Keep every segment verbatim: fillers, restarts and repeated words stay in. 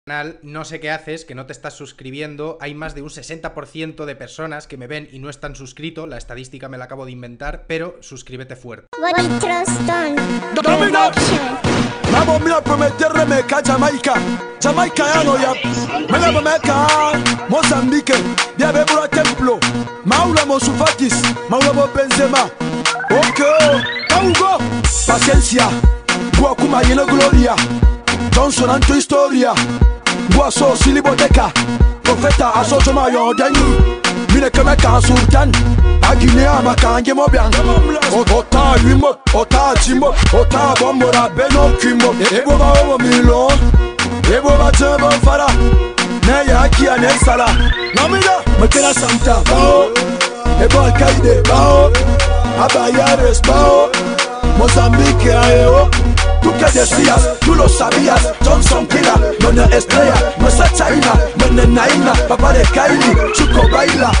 Canal, no sé qué haces, que no te estás suscribiendo. Hay más de un sesenta por ciento de personas que me ven y no están suscritos. La estadística me la acabo de inventar, pero suscríbete fuerte. Mabo mila prometerre meka Jamaica Jamaica yano ya Mela meka Mozambique Bia bebura templo Maula Monsoufatis Maula Bo Benzema Ok Kaugo Paciencia Bua kuma yene gloria Johnson anto historia Bua so siliboteka Profeta asojo ma yondani Mine keme kan sultan Agine ama kange mobian Ota wimo, ota chimo Ota bombora beno kimo Ebo ba owo milo Ebo ba tembo fara Ne ya kia ne sala Namida Makena Santa bao Ebo alkaide bao Abayares bao Mozambique aeo Tú que decías, tú lo sabías Johnson Killa, Mona Estrella Mesa China, Mona Naina Papá de Kylie, Chuco baila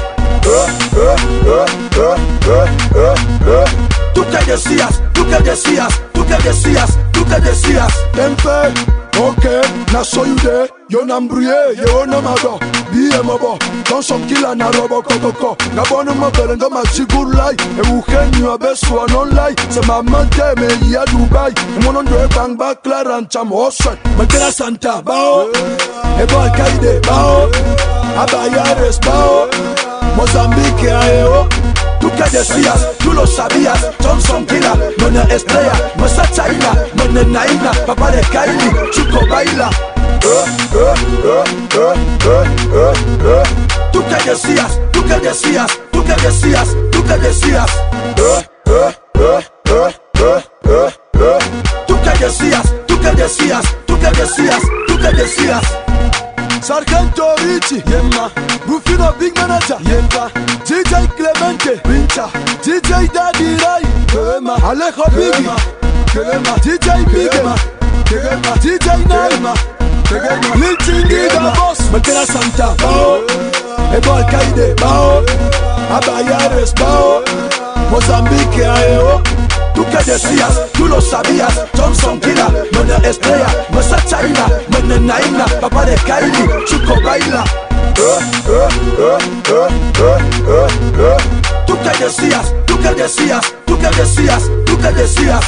Tú que decías, tú que decías Tú que decías, tú que decías Tempe, ok, na soyude Yo nambrie, yo namado Biye mobo, Johnson Killa na robo kokoko Gabonu mobile ndo mazigurlai Eugenio abesu anonlai Se mamante me ya Dubai Mono ndo bang back clarancham Oswet, Makena Santa bao Ebo alkaide bao Abayares bao Mozambique aeo Tú que decías, tú lo sabías Johnson Killa, Mona Estrella Mesa China, Mona Naina Papá de Kylie, Chuco baila Tú que decías, tú que decías Tú que decías, tú que decías Tú que decías, tú que decías Tú que decías, tú que decías Sargento Richie, Yemma Rufino Big Manager, Yemma D J Clemente, Pincha D J Daddy Rai, Kema Alejo Biggie, Kema D J Biggie, Kema D J Naima, Kema Lil Chingiga Boss, Makena Santa Bao Ebo Alkaide Bao Abayares Bao Mozambique aeo Tú que decías, tú lo sabías Johnson Killa, Mona Estrella Mesa China, Mona Naina Papá de Kylie, Chuco baila Tú que decías, tú que decías Tú que decías, tú que decías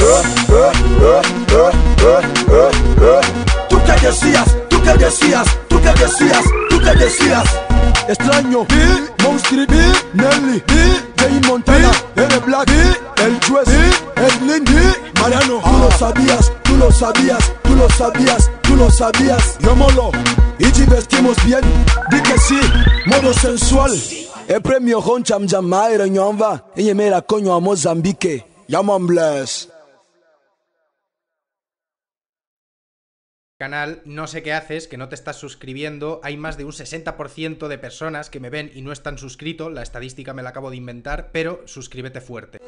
Tú que decías, tú que decías Tú que decías, tú que decías Extraño, Monstri, Nelly, Jay Montana, R Black, El Juez, Edlin, Mariano. Tú lo sabías, tú lo sabías, tú lo sabías, tú lo sabías. Yomolo, y te vestimos bien, di que sí, modo sensual. El premio Honcham Jamaira Nyonva, y mera coño a Mozambique. Yaman bless. Canal, no sé qué haces, que no te estás suscribiendo. Hay más de un sesenta por ciento de personas que me ven y no están suscritos. La estadística me la acabo de inventar, pero suscríbete fuerte.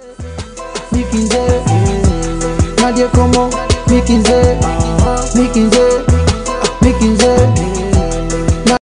Nadie como Mickey Z, Mickey Z, Mickey Z.